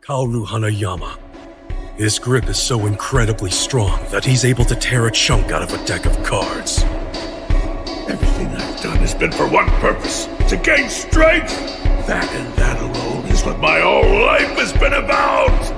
Kaoru Hanayama. His grip is so incredibly strong that he's able to tear a chunk out of a deck of cards. Everything I've done has been for one purpose, to gain strength. That and that alone is what my whole life has been about.